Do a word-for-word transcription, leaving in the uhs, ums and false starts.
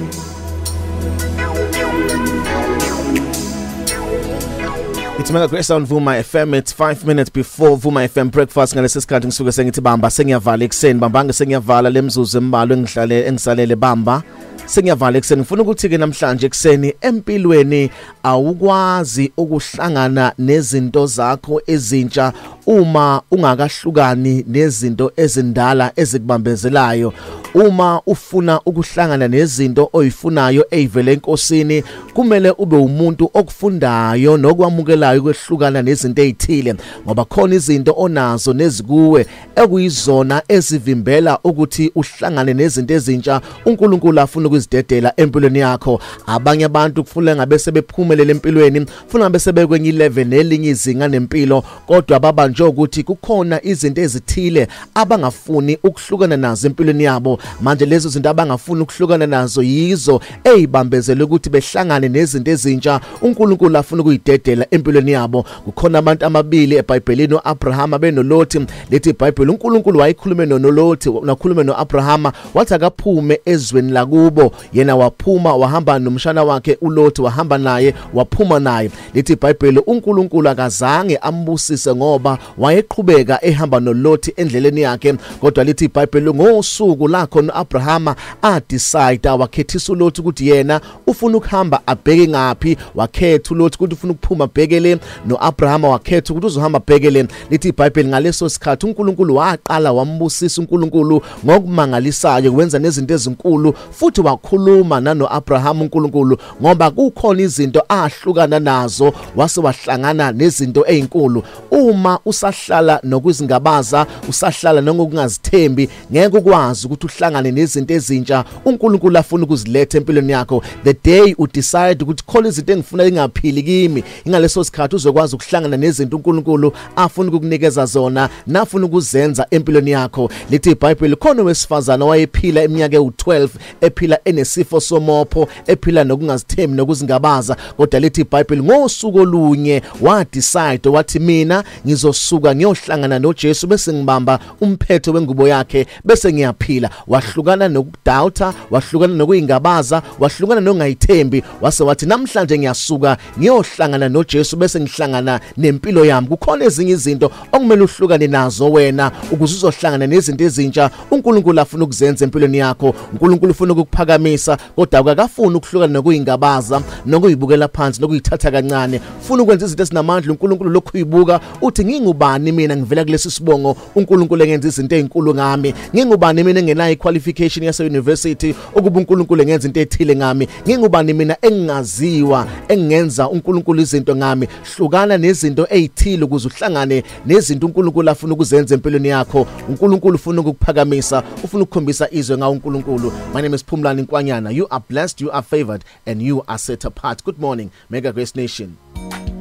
It's Mega Grace on Vuma F M. It's five minutes before Vuma F M breakfast. Ngalesi sikhathi ngisuke sengithi bamba sengiyavala ekseni bamba sengiyavala lemzuzu embalwa engihlale engisalele bamba sengiyavala ekseni. Ngifuna ukuthi ke namhlanje ekseni empilweni awukwazi ukuhlangana nezinto zakho ezintsha uma ungakahlukani nezinto ezindala ezikubambezelayo. Uma ufuna ukuhlangana nezinto oyifunayo ezivele enkosini, kumele ube umuntu okufundayo nokwamukelayo ukwehlukana nezinto ezithile, ngoba khona izinto onazo nezikuwe ekuyizona ezivimbela ukuthi uhlangane nezinto ezintsha uNkulunkulu afuna ukuzidedela empilweni yakho. Abanye abantu kufuneka ngabe sebephumelele empilweni, ufuna ngabe sebekwenye level nelinye izinga nempilo, kodwa baba nje ukuthi kukhona izinto ezithile abangafuni ukuhlukana nazo empilweni yabo. Manje lezo zinto abangafuni ukuhlukana nazo yizo ezibambezele ukuthi behlangane nezinto ezintsha uNkulunkulu afuna ukuyidedela empilweni yabo. Kukhona abantu amabili eBhayibhelini, uAbraham benolothi. Lethi iBhayibheli uNkulunkulu wayikhulume nonolothi, nakhulume noAbraham wathi akaphume ezweni lakubo, yena waphuma wahamba nomshana wakhe uLothi, wahamba naye waphuma naye. Lethi iBhayibheli uNkulunkulu akazange ambusise ngoba wayeqhubeka ehamba noLothi endleleni yakhe, kodwa lethi iBhayibheli ngosuku lakho noAbraham a decide wakhethisa uLothi ukuthi yena ufuna ukuhamba abheke ngapi, wakhetha uLothi ukuthi ufuna ukuphuma abhekele, noAbraham wakhetha ukuthi uzohamba abhekele. Lithi iBhayibheli ngaleso sikhathi uNkulunkulu waqala wambusisa uNkulunkulu ngokumangalisayo, wenza nezinto ezinkulu, futhi wakhuluma nanoAbraham uNkulunkulu ngoba kukhona izinto ahlukana nazo wase wahlangana nezinto ezinkulu. Uma usahlala nokuzingabaza, usahlala nokungazithembi, ngeke ukwazi ukuthi uhlangane nezinto ezintsha uNkulunkulu afuna ukuziletha empilweni yakho. The day u decide ukuthi khona izinto engifuna ingaphili kimi, ingaleso sikhathi uzokwazi ukuhlangana nezinto uNkulunkulu afuna ukukunikeza zona nafuna ukuzenza empilweni yakho. Lithi iBhayibheli khona wesifazana wayephila iminyaka ewu-twelve, ephila enesifo somopho, ephila nokungazithembi nokuzingabaza, kodwa lithi iBhayibheli ngosuku olunye wa decide wathi mina ngizosuka ngiyohlangana noJesu bese ngibamba umphetho wengubo yakhe bese ngiyaphila. Wahlukana nokudoubta, wahlukana nokuyingabaza, wahlukana nongayithembi, wase wathi namhlanje ngiyasuka ngiyohlangana noJesu bese ngihlangana nempilo yami. Kukhona ezinye izinto okumele uhlukane nazo wena ukuze uzohlangana nezinto ezintsha uNkulunkulu afuna ukuzenza empilweni yakho. uNkulunkulu ufuna ukuphakamisa, kodwa akakafuni ukuhlukana nokuyingabaza, nokuyibukela phansi, nokuyithatha kancane. Ufuna ukwenza izinto ezinamandla. uNkulunkulu lokhu uyibuka uthi ngingubani mina ngivela kulesi sibongo uNkulunkulu engenza izinto ezinkulu ngami, ngingubani mina engenayo qualification yase university ukuba uNkulunkulu engenza into ethile ngami, ngingubani mina engaziwa engenza uNkulunkulu izinto ngami. Hlukana nezinto ezithile ukuze uhlangane nezinto uNkulunkulu afuna ukuzenza empilweni yakho. uNkulunkulu ufuna ukuphakamisa, ufuna ukukhombisa izwe ngawo uNkulunkulu. My name is Phumlani Nkwanyana. You are blessed, you are favored, and you are set apart. Good morning, Mega Grace Nation.